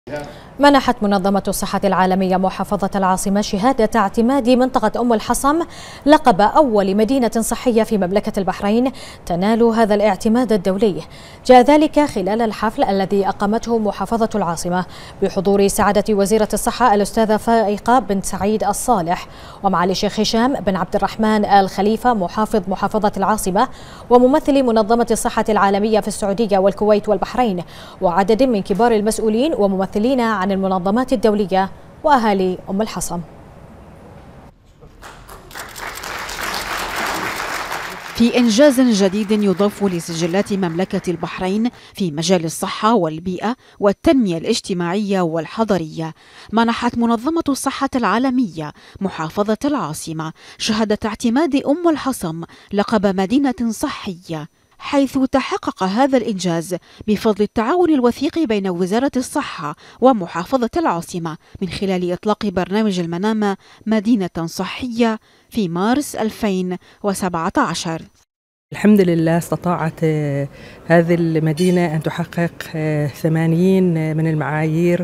منحت منظمة الصحة العالمية محافظة العاصمة شهادة اعتماد منطقة أم الحصم لقب أول مدينة صحية في مملكة البحرين تنال هذا الاعتماد الدولي. جاء ذلك خلال الحفل الذي أقامته محافظة العاصمة بحضور سعادة وزيرة الصحة الأستاذة فائقة بن سعيد الصالح ومعالي الشيخ هشام بن عبد الرحمن الخليفة محافظ محافظة العاصمة وممثلي منظمة الصحة العالمية في السعودية والكويت والبحرين وعدد من كبار المسؤولين وممثلين عن المنظمات الدولية وأهالي أم الحصم. في إنجاز جديد يضاف لسجلات مملكة البحرين في مجال الصحة والبيئة والتنمية الاجتماعية والحضرية، منحت منظمة الصحة العالمية محافظة العاصمة شهادة اعتماد أم الحصم لقب مدينة صحية، حيث تحقق هذا الإنجاز بفضل التعاون الوثيق بين وزارة الصحة ومحافظة العاصمة من خلال إطلاق برنامج المنامة مدينة صحية في مارس 2017. الحمد لله استطاعت هذه المدينة أن تحقق 80 من المعايير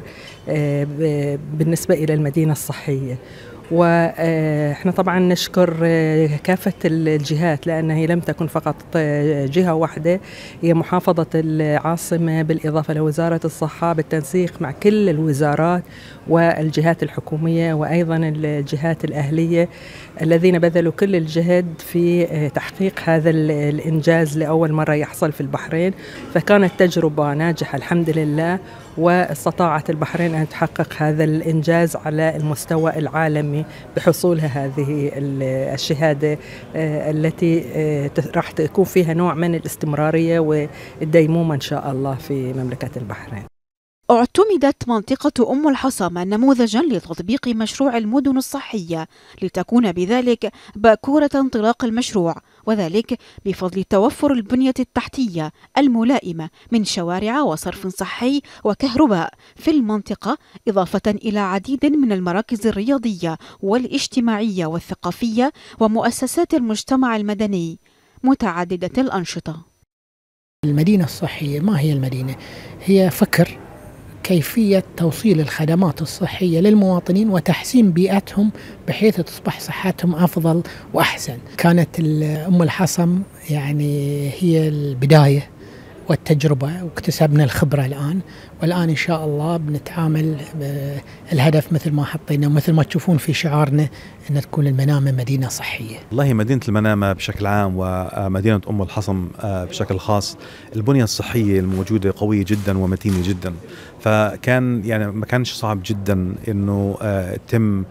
بالنسبة إلى المدينة الصحية، واحنا طبعا نشكر كافة الجهات لأنها لم تكن فقط جهة واحدة، هي محافظة العاصمة بالإضافة لوزارة الصحة بالتنسيق مع كل الوزارات والجهات الحكومية وأيضا الجهات الأهلية الذين بذلوا كل الجهد في تحقيق هذا الإنجاز لأول مرة يحصل في البحرين، فكانت تجربة ناجحة الحمد لله، واستطاعت البحرين أن تحقق هذا الإنجاز على المستوى العالمي بحصولها هذه الشهادة التي راح تكون فيها نوع من الاستمرارية والديمومة إن شاء الله في مملكة البحرين. اعتمدت منطقة أم الحصم نموذجا لتطبيق مشروع المدن الصحية لتكون بذلك باكورة انطلاق المشروع، وذلك بفضل توفر البنية التحتية الملائمة من شوارع وصرف صحي وكهرباء في المنطقة، إضافة إلى عديد من المراكز الرياضية والاجتماعية والثقافية ومؤسسات المجتمع المدني متعددة الأنشطة. المدينة الصحية ما هي المدينة؟ هي فكر كيفية توصيل الخدمات الصحية للمواطنين وتحسين بيئتهم بحيث تصبح صحتهم أفضل وأحسن. كانت أم الحصم يعني هي البداية والتجربة واكتسبنا الخبرة الآن، والآن إن شاء الله بنتعامل الهدف مثل ما حطينا ومثل ما تشوفون في شعارنا أن تكون المنامة مدينة صحية. والله مدينة المنامة بشكل عام ومدينة أم الحصم بشكل خاص البنية الصحية الموجودة قوية جدا ومتينة جدا، فكان يعني ما كانش صعب جدا إنه تم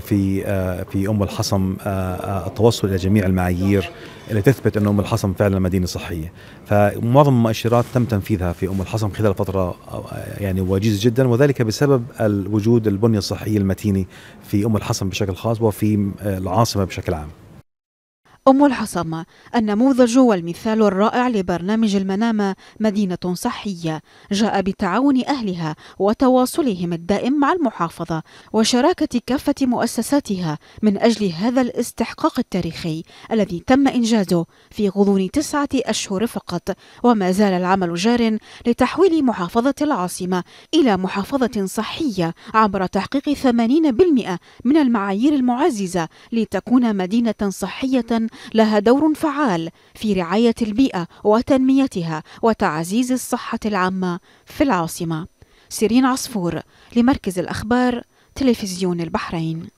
في أم الحصم التوصل إلى جميع المعايير اللي تثبت أن أم الحصم فعلا مدينة صحية. فمعظم المؤشرات تم تنفيذها في أم الحصم خلال فترة يعني وجيزة جدا، وذلك بسبب وجود البنية الصحية المتينة في أم الحصم بشكل خاص وفي العاصمة بشكل عام. أم الحصم النموذج والمثال الرائع لبرنامج المنامة مدينة صحية جاء بتعاون أهلها وتواصلهم الدائم مع المحافظة وشراكة كافة مؤسساتها من أجل هذا الاستحقاق التاريخي الذي تم إنجازه في غضون 9 أشهر فقط، وما زال العمل جار لتحويل محافظة العاصمة إلى محافظة صحية عبر تحقيق 80% من المعايير المعززة لتكون مدينة صحية لها دور فعال في رعاية البيئة وتنميتها وتعزيز الصحة العامة في العاصمة. سيرين عصفور لمركز الأخبار تلفزيون البحرين.